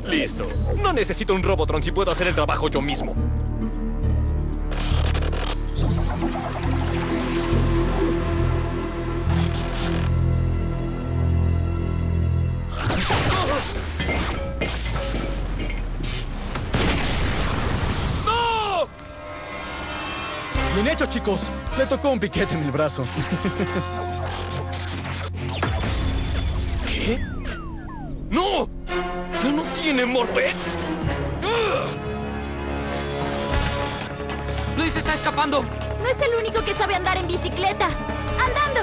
Listo. No necesito un Robotron si puedo hacer el trabajo yo mismo. ¡No! Bien hecho, chicos. Le tocó un piquete en el brazo. ¿Qué? ¡No! ¡Ya no tiene Morphex! ¡Luis está escapando! No es el único que sabe andar en bicicleta. ¡Andando!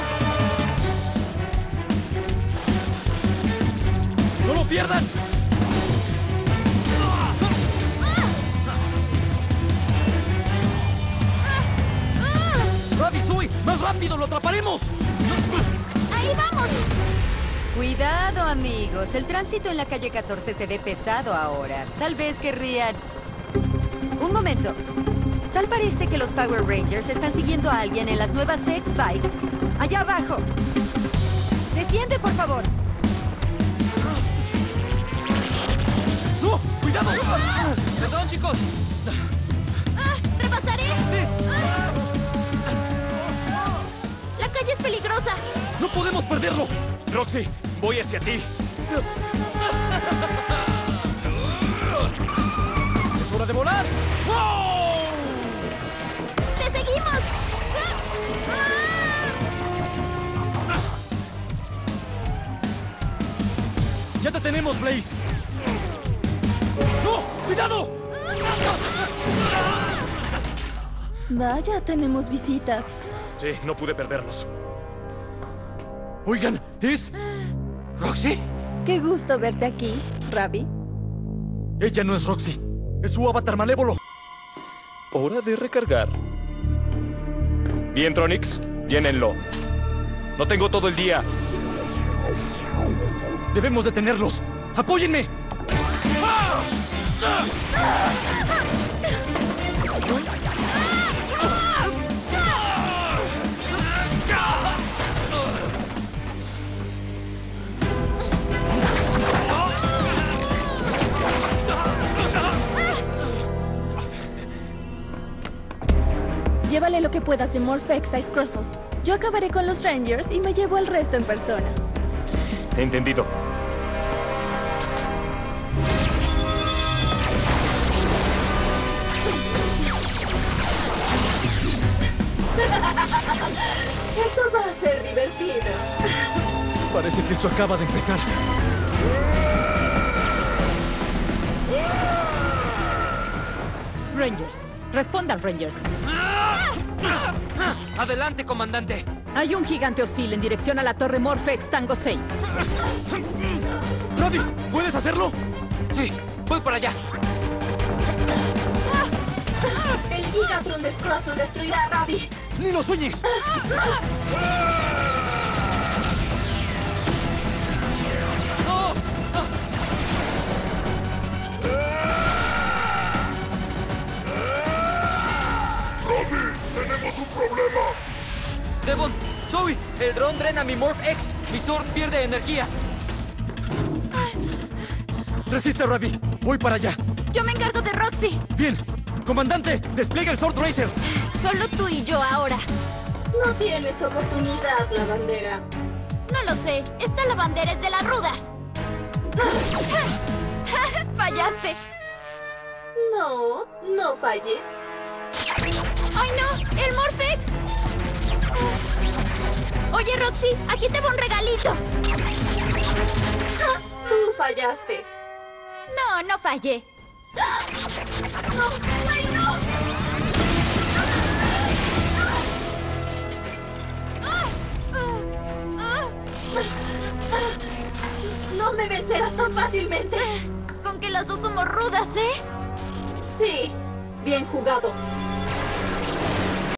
¡No lo pierdan! ¡Ravi, Zoe! ¡Más rápido! ¡Lo atraparemos! ¡Ahí vamos! Cuidado, amigos. El tránsito en la calle 14 se ve pesado ahora. Tal vez querrían... Un momento. Tal parece que los Power Rangers están siguiendo a alguien en las nuevas X-Bikes. Allá abajo. Desciende, por favor. ¡No! ¡Cuidado! ¡Perdón, chicos! ¡Repasaré! ¡Sí! ¡La calle es peligrosa! ¡No podemos perderlo! Roxy, voy hacia ti. ¡Es hora de volar! ¡Wow! ¡Te seguimos! ¡Ya te tenemos, Blaze! ¡No! ¡Cuidado! Vaya, tenemos visitas. Sí, no pude perderlos. Oigan, ¿es Roxy? Qué gusto verte aquí, Ravi. Ella no es Roxy. Es su avatar malévolo. Hora de recargar. Bien, Tronics, llénenlo. No tengo todo el día. Debemos detenerlos. ¡Apóyenme! Llévale lo que puedas de Morphex a Scrozzle. Yo acabaré con los Rangers y me llevo el resto en persona. Entendido. Esto va a ser divertido. Parece que esto acaba de empezar. Rangers. Respondan, Rangers. ¡Adelante, comandante! Hay un gigante hostil en dirección a la torre Morphex Tango 6. ¡Ravi! ¿Puedes hacerlo? Sí, voy para allá. El Gigatron de Scrozzle destruirá a Ravi. ¡Ni lo sueñes! ¡Tenemos un problema! Devon, Zoe, el dron drena mi Morph X. Mi Sword pierde energía. Resiste, Ravi. Voy para allá. Yo me encargo de Roxy. Bien. Comandante, despliega el Sword Racer. Solo tú y yo ahora. No tienes oportunidad, lavandera. No lo sé. Esta lavandera es de las rudas. Fallaste. No, no fallé. ¡Ay, no! ¡El Morphex! Oye, Roxy, aquí te va un regalito. Tú fallaste. No, no fallé. ¡No! ¡Ay, no! No me vencerás tan fácilmente. Con que las dos somos rudas, ¿eh? Sí, bien jugado.